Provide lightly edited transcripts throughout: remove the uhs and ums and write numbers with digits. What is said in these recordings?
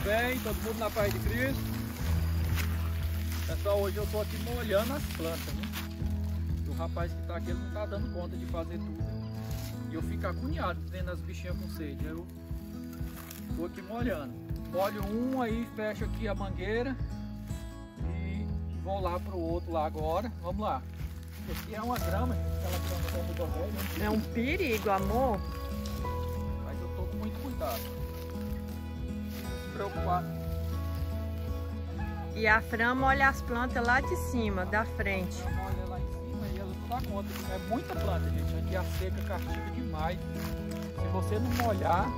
bem? Todo mundo na paz de Cristo? Pessoal, hoje eu tô aqui molhando as plantas, né? O rapaz que tá aqui, ele não tá dando conta de fazer tudo. E eu fico agoniado vendo as bichinhas com sede. Eu tô aqui molhando. Molho um, aí fecho aqui a mangueira e vou lá pro outro lá agora. Vamos lá. Aqui é uma grama, aquela grama da muda velha. É um perigo, amor. Mas eu tô com muito cuidado. Não se preocupar. E a Fran molha as plantas lá de cima, da frente. Olha lá em cima e ela não dá conta. É muita planta, gente. Aqui a seca castiga demais. Se você não molhar,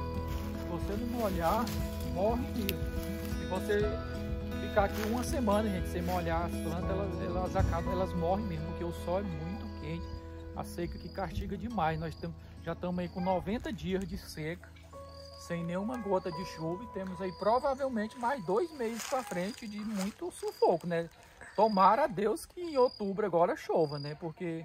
morre mesmo. Se você ficar aqui uma semana, gente, sem molhar as plantas, elas morrem mesmo, porque o sol é muito quente. A seca que castiga demais. Nós já estamos aí com 90 dias de seca, sem nenhuma gota de chuva, e temos aí provavelmente mais 2 meses para frente de muito sufoco, né? Tomara a Deus que em outubro agora chova, né? Porque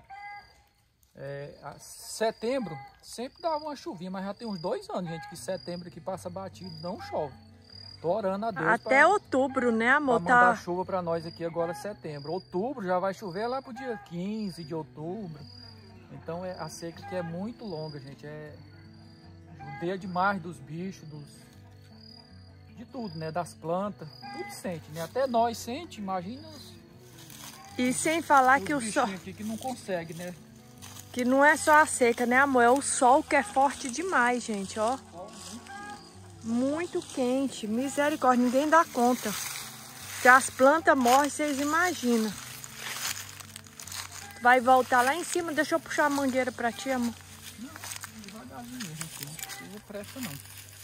setembro sempre dava uma chuvinha, mas já tem uns 2 anos, gente, que setembro aqui passa batido, não chove. Tô orando a Deus até outubro, né, amor? Pra mandar chuva para nós aqui agora setembro. Outubro já vai chover lá pro dia 15 de outubro. Então a seca que é muito longa, gente. Judia demais dos bichos, de tudo, né? Das plantas, tudo sente, né? Até nós sente, imagina E sem falar que o sol aqui que não consegue, né? Que não é só a seca, né, amor? É o sol que é forte demais, gente, ó. Muito quente, misericórdia, ninguém dá conta. Se as plantas morrem, vocês imaginam. Vai voltar lá em cima, deixa eu puxar a mangueira pra ti, amor. Não, devagarzinho, gente. Não tem pressa não.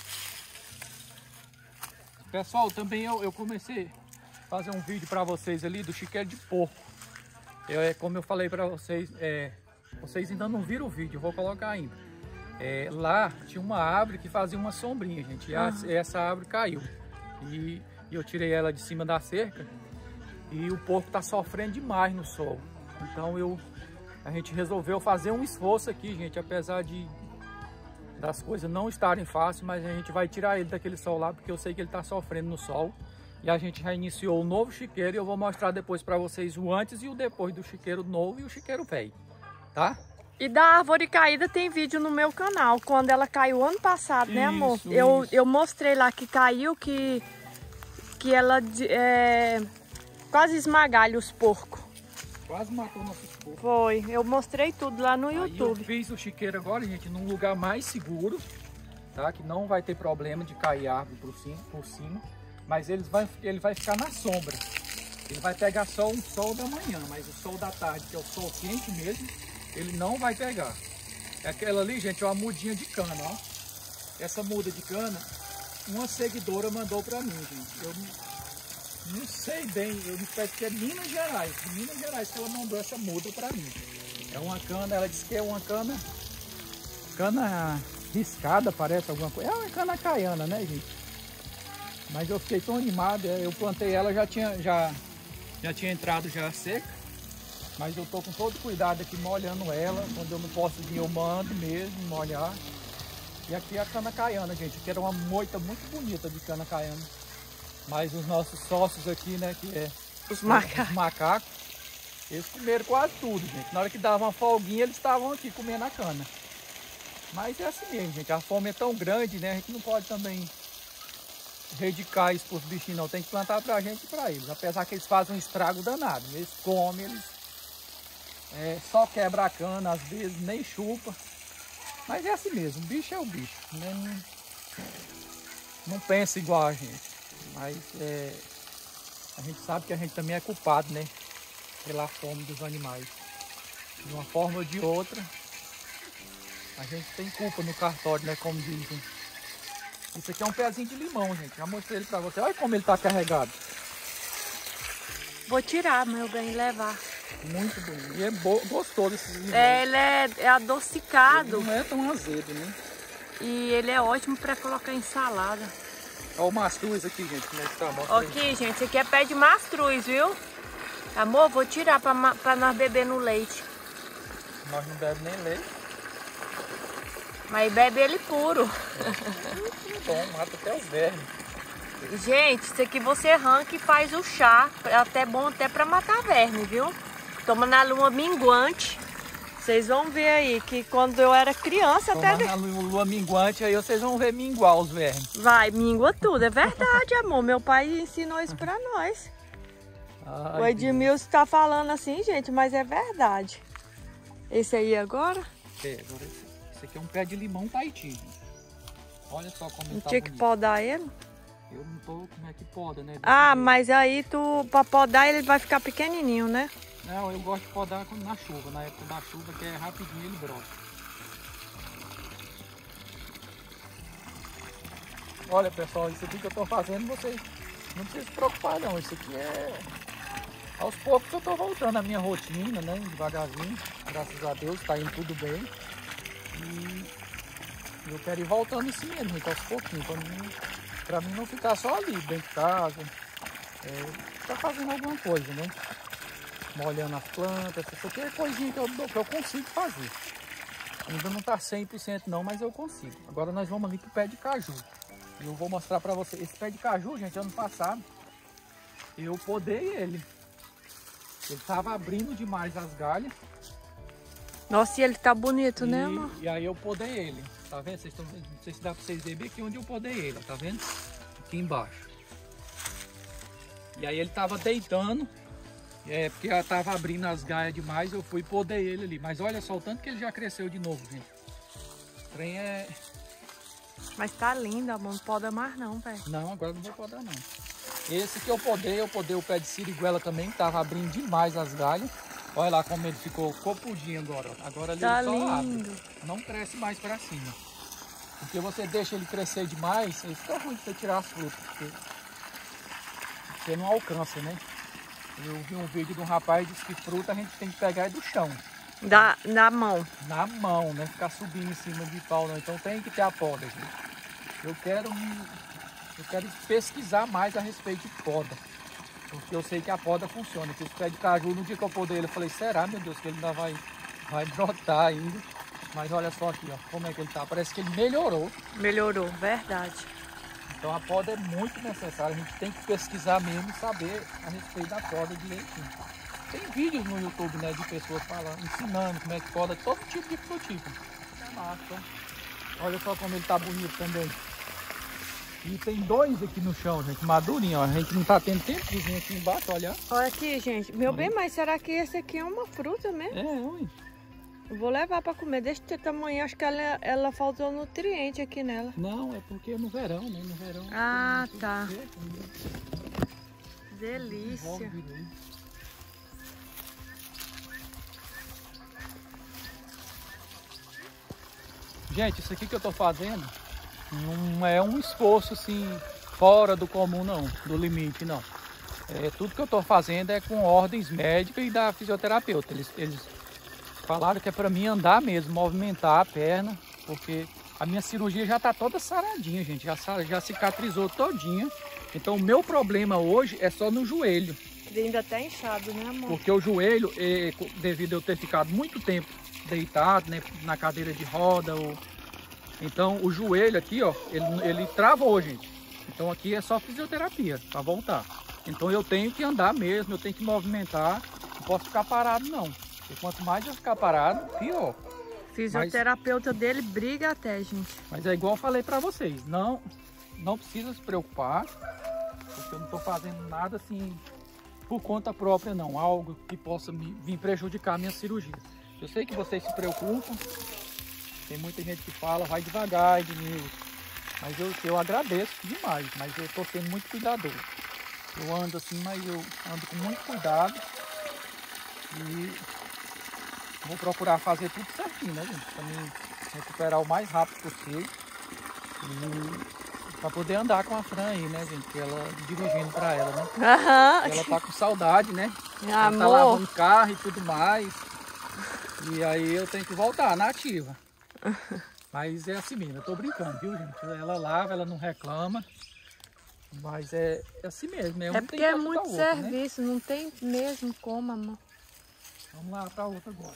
Pessoal, também eu comecei a fazer um vídeo pra vocês ali do chiqueiro de porco. Como eu falei pra vocês, vocês ainda não viram o vídeo, eu vou colocar ainda. Lá tinha uma árvore que fazia uma sombrinha, gente. E essa árvore caiu. E eu tirei ela de cima da cerca. E o porco tá sofrendo demais no sol. Então a gente resolveu fazer um esforço aqui, gente. Apesar das coisas não estarem fáceis, mas a gente vai tirar ele daquele sol lá, porque eu sei que ele tá sofrendo no sol. E a gente já iniciou o novo chiqueiro e eu vou mostrar depois para vocês o antes e o depois do chiqueiro novo e o chiqueiro velho, tá? E da árvore caída tem vídeo no meu canal, quando ela caiu ano passado, né, amor? Eu mostrei lá que caiu, que ela quase esmagalha os porcos. Quase matou nossos porcos. Foi, eu mostrei tudo lá no YouTube. Eu fiz o chiqueiro agora, gente, num lugar mais seguro, tá? Que não vai ter problema de cair árvore por cima, mas ele vai ficar na sombra. Ele vai pegar só um sol da manhã, mas o sol da tarde, que é o sol quente mesmo, ele não vai pegar. Aquela ali, gente, é uma mudinha de cana, ó. Essa muda de cana, uma seguidora mandou pra mim, gente. Eu não sei bem, eu me parece que é Minas Gerais que ela mandou essa muda pra mim. É uma cana, ela disse que é uma cana riscada, parece alguma coisa. É uma cana caiana, né, gente? Mas eu fiquei tão animado, eu plantei ela, já tinha entrado já seca. Mas eu tô com todo cuidado aqui molhando ela. Quando eu não posso vir, eu mando mesmo molhar. E aqui é a cana caiana, gente. Aqui era uma moita muito bonita de cana caiana. Mas os nossos sócios aqui, né, que é os macacos, eles comeram quase tudo, gente. Na hora que dava uma folguinha, eles estavam aqui comendo a cana. Mas é assim mesmo, gente. A fome é tão grande, né? A gente não pode também dedicar isso para os bichinhos, não. Tem que plantar pra gente e pra eles. Apesar que eles fazem um estrago danado. Eles comem, só quebra a cana, às vezes nem chupa. Mas é assim mesmo, o bicho é o bicho, né? Não pensa igual a gente. Mas a gente sabe que a gente também é culpado, né? Pela fome dos animais. De uma forma ou de outra, a gente tem culpa no cartório, né? Como dizem. Isso aqui é um pezinho de limão, gente. Já mostrei ele pra você. Olha como ele tá carregado. Vou tirar, mas eu ganho levar. Muito bom. E é gostoso esse limão. Ele é adocicado. Ele não é tão azedo, né? E ele é ótimo para colocar em salada. Olha o mastruz aqui, gente. Como é que tá? Aqui, gente. Esse aqui é pé de mastruz, viu? Amor, vou tirar para nós beber no leite. Nós não bebemos nem leite. Mas bebe ele puro. É bom, mata até os vermes. Gente, isso aqui você arranca e faz o chá. É até bom até pra matar verme, viu? Toma na lua minguante. Vocês vão ver aí que quando eu era criança Toma até... na lua minguante, aí vocês vão ver minguar os vermes. Vai, mingua tudo. É verdade, amor. Meu pai ensinou isso pra nós. Ai, O Edmilson tá falando assim, gente, mas é verdade. Esse aí agora? Agora esse aqui é um pé de limão Tahiti. Olha só como ele tá Tinha que bonito. podar ele? Eu não tô como é que poda, né? Ah, mas aí pra podar ele vai ficar pequenininho, né? Não, eu gosto de podar na chuva, na época da chuva, que é rapidinho ele brota. Olha, pessoal, isso aqui que eu tô fazendo, vocês não precisam se preocupar não. Isso aqui é... Aos poucos eu tô voltando à minha rotina, né? Devagarzinho, graças a Deus, tá indo tudo bem. E eu quero ir voltando assim mesmo, gente, aos pouquinhos, pra mim não ficar só ali, dentro de casa. Tá fazendo alguma coisa, né? Molhando as plantas, isso aqui é coisinha que eu consigo fazer. Ainda não tá 100% não, mas eu consigo. Agora nós vamos ali pro pé de caju. E eu vou mostrar pra vocês. Esse pé de caju, gente, ano passado, eu podei ele. Ele tava abrindo demais as galhas. Nossa, e ele tá bonito, né, amor? E aí eu podei ele. Tá vendo? Vocês estão vendo? Não sei se dá pra vocês verem aqui onde eu podei ele, tá vendo? Aqui embaixo. E aí ele tava deitando. Porque ela tava abrindo as galhas demais, eu fui e podei ele ali. Mas olha só o tanto que ele já cresceu de novo, gente. O trem é... Mas tá lindo, amor. Não poda mais não, velho. Não, agora não vou podar não. Esse que eu podei o pé de siriguela também, que tava abrindo demais as galhas. Olha lá como ele ficou copudinho agora. Agora ele Tá só lindo. abre. Não cresce mais pra cima. Porque você deixa ele crescer demais, aí fica ruim de você tirar as frutas. Porque você não alcança, né? Eu vi um vídeo de um rapaz que disse que fruta a gente tem que pegar do chão. Na mão. Na mão, né? Ficar subindo em cima de pau, não. Então tem que ter a poda, gente. Eu quero pesquisar mais a respeito de poda. Porque eu sei que a poda funciona. Esse pé de caju, no dia que eu podei ele, eu falei, será, meu Deus, que ele ainda vai brotar ainda. Mas olha só aqui, ó, como é que ele tá. Parece que ele melhorou. Melhorou, verdade. Então a poda é muito necessária. A gente tem que pesquisar mesmo e saber a respeito da poda direitinho. Tem vídeos no YouTube, né, de pessoas falando, ensinando como é que poda todo tipo de frutífero. É massa. Olha só como ele tá bonito também. E tem dois aqui no chão, gente, madurinho, ó. A gente não tá tendo tempo de vir aqui embaixo, olha. Olha aqui, gente. Meu bem, mas será que esse aqui é uma fruta mesmo? É, ui. Eu vou levar pra comer. Deixa ter tamanho. Acho que ela faltou nutriente aqui nela. Não, é porque é no verão, né? No verão. Ah, tá. Seco, né? Delícia. Gente, isso aqui que eu tô fazendo não é um esforço assim fora do comum não, do limite não. Tudo que eu tô fazendo é com ordens médicas e da fisioterapeuta. Eles falaram que é para mim andar mesmo, movimentar a perna, porque a minha cirurgia já tá toda saradinha, gente, já cicatrizou todinha. Então o meu problema hoje é só no joelho. Ele ainda tá inchado, né, amor? Porque o joelho, devido a eu ter ficado muito tempo deitado, né, na cadeira de roda, então o joelho aqui, ó, ele travou, gente. Então aqui é só fisioterapia para voltar. Então eu tenho que andar mesmo, eu tenho que movimentar, não posso ficar parado não. Porque quanto mais eu ficar parado, pior. Fisioterapeuta dele briga até, gente. Mas é igual eu falei para vocês, não precisa se preocupar, porque eu não estou fazendo nada assim por conta própria não, algo que possa vir prejudicar a minha cirurgia. Eu sei que vocês se preocupam, tem muita gente que fala, vai devagar, Edmilson, mas eu agradeço demais, mas eu estou sendo muito cuidadoso. Eu ando assim, mas eu ando com muito cuidado e vou procurar fazer tudo certinho, né, gente? Para me recuperar o mais rápido possível e para poder andar com a Fran aí, né, gente? Que ela dirigindo para ela, né? Aham. Ela tá com saudade, né? Ela Amor. tá lavando carro e tudo mais. E aí eu tenho que voltar na ativa. Mas é assim mesmo, eu tô brincando, viu, gente? Ela lava, ela não reclama. Mas é assim mesmo. É porque é muito serviço, não tem mesmo como, amor. Vamos lá pra outra agora.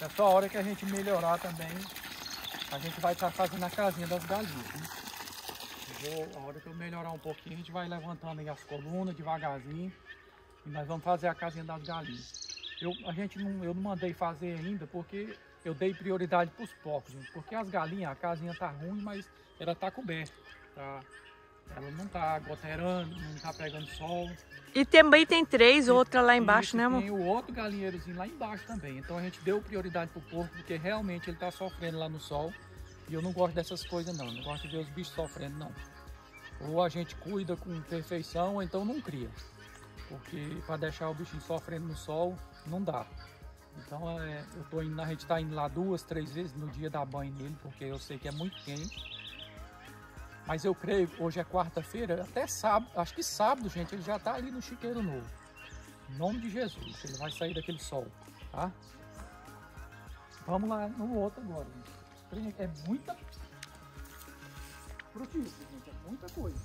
Essa hora que a gente melhorar também, a gente vai estar fazendo a casinha das galinhas. Né? A hora que eu melhorar um pouquinho, a gente vai levantando aí as colunas devagarzinho. E nós vamos fazer a casinha das galinhas. Eu não mandei fazer ainda porque eu dei prioridade para os porcos, gente. Porque as galinhas, a casinha tá ruim, mas ela tá coberta. Tá? Ela não tá goteirando, não tá pegando sol. E também tem 3, outra lá embaixo, né, amor? Tem o outro galinheirozinho lá embaixo também. Então a gente deu prioridade pro porco porque realmente ele tá sofrendo lá no sol. E eu não gosto dessas coisas não. Não gosto de ver os bichos sofrendo não. Ou a gente cuida com perfeição ou então não cria. Porque para deixar o bichinho sofrendo no sol não dá. Então a gente tá indo lá 2, 3 vezes no dia dar banho nele, porque eu sei que é muito quente. Mas eu creio que hoje é quarta-feira, até sábado, acho que sábado, gente, ele já tá ali no chiqueiro novo. Em nome de Jesus, ele vai sair daquele sol, tá? Vamos lá no outro agora, gente. É muita frutífera, gente, é muita coisa.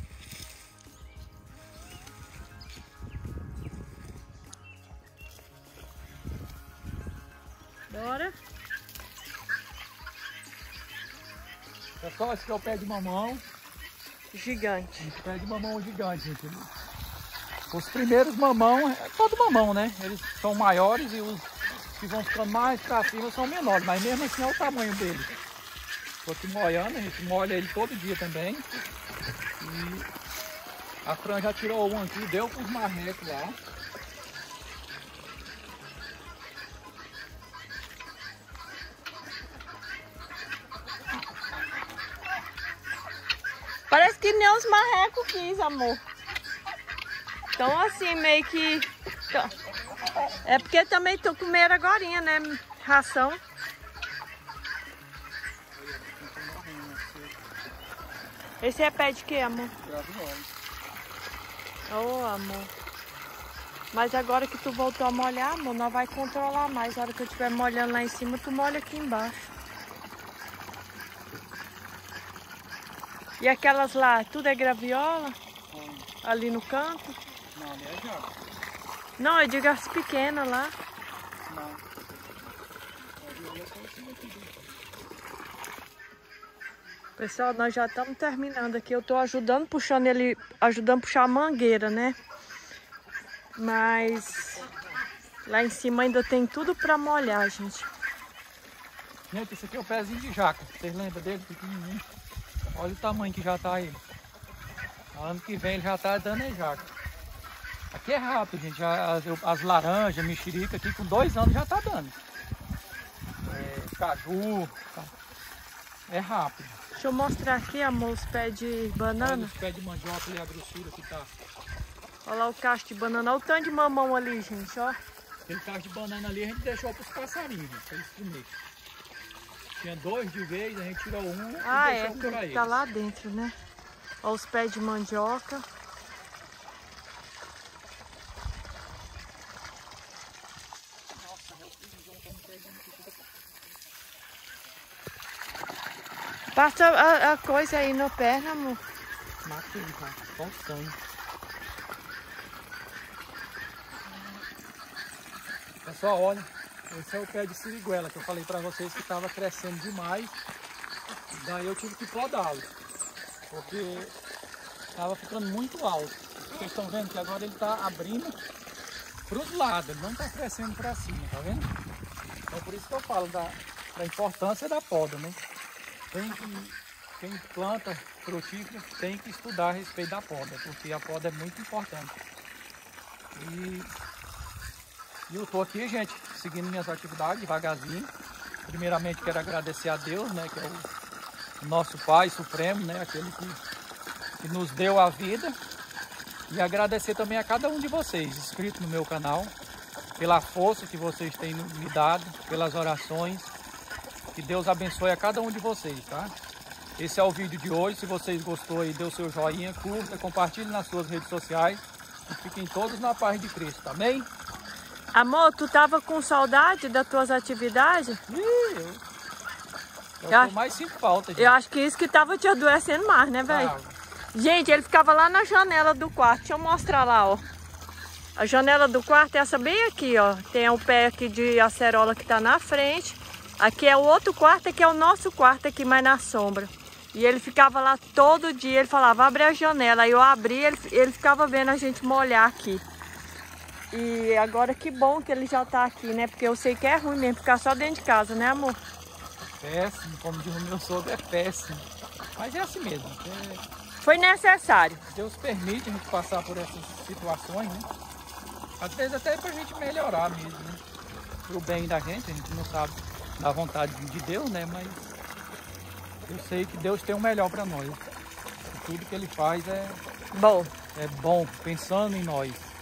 Bora. Pessoal, esse aqui é o pé de mamão. Gigante. Esse pé de mamão gigante, gente. Os primeiros mamão, é todo mamão, né? Eles são maiores e os que vão ficando mais pra cima são menores. Mas mesmo assim é o tamanho deles. Estou aqui molhando, a gente molha ele todo dia também. E a Fran já tirou um aqui, deu para os marrecos lá. Parece que nem os marrecos quis, amor. Então assim, meio que... É porque também tô comendo agorinha, né? Ração. Esse é pé de quê, amor? Graviola. Oh, amor. Mas agora que tu voltou a molhar, amor, nós vai controlar mais. A hora que eu estiver molhando lá em cima, tu molha aqui embaixo. E aquelas lá, tudo é graviola? Ali no canto? Não, ali é jaca. Não, eu digo as pequenas lá. Não. Graviola é só assim aqui. Pessoal, nós já estamos terminando aqui. Eu tô ajudando, puxando ele, ajudando a puxar a mangueira, né? Mas lá em cima ainda tem tudo para molhar, gente. Gente, esse aqui é o pezinho de jaca. Vocês lembram dele? Pequenininho. Olha o tamanho que já tá aí. Ano que vem ele já tá dando em jaca. Aqui é rápido, gente. As laranjas, mexerica aqui com 2 anos já tá dando. Caju. Tá. É rápido. Deixa eu mostrar aqui, amor, os pés de banana. Olha os pés de mandioca e a grossura que tá. Olha lá o cacho de banana. Olha o tanto de mamão ali, gente, ó. Aquele cacho de banana ali a gente deixou pros passarinhos, gente, pra eles comerem. Tinha 2 de vez, a gente tirou um e deixou um pra eles. Tá lá dentro, né? Olha os pés de mandioca. Passa a coisa aí no pé, né, amor? Matei, tá? Só o sangue. Pessoal, olha, esse é o pé de siriguela que eu falei pra vocês que estava crescendo demais. Daí eu tive que podá-lo, porque estava ficando muito alto. Vocês estão vendo que agora ele está abrindo para os lados, ele não está crescendo para cima, tá vendo? Então por isso que eu falo da importância da poda, né? Quem planta frutífera tem que estudar a respeito da poda, porque a poda é muito importante. E eu estou aqui, gente, seguindo minhas atividades devagarzinho. Primeiramente quero agradecer a Deus, né, que é o nosso Pai Supremo, né, aquele que nos deu a vida. E agradecer também a cada um de vocês inscritos no meu canal, pela força que vocês têm me dado, pelas orações. Que Deus abençoe a cada um de vocês, tá? Esse é o vídeo de hoje. Se vocês gostou aí, dê o seu joinha, curta, compartilhe nas suas redes sociais. E fiquem todos na paz de Cristo, amém? Amor, tu tava com saudade das tuas atividades? Eu mais sinto falta, gente. Eu acho que isso que tava te adoecendo mais, né, velho? Gente, ele ficava lá na janela do quarto. Deixa eu mostrar lá, ó. A janela do quarto é essa bem aqui, ó. Tem o pé aqui de acerola que tá na frente. Aqui é o outro quarto, aqui é o nosso quarto aqui mais na sombra. E ele ficava lá todo dia, ele falava, abre a janela. Aí eu abri, ele ficava vendo a gente molhar aqui. E agora que bom que ele já tá aqui, né? Porque eu sei que é ruim mesmo ficar só dentro de casa, né, amor? Péssimo, como diz o meu sogro, é péssimo. Mas é assim mesmo. Foi necessário. Deus permite a gente passar por essas situações, né? Às vezes até pra gente melhorar mesmo, né? Pro bem da gente, a gente não sabe da vontade de Deus, né? Mas eu sei que Deus tem o melhor para nós. E tudo que Ele faz é bom, pensando em nós.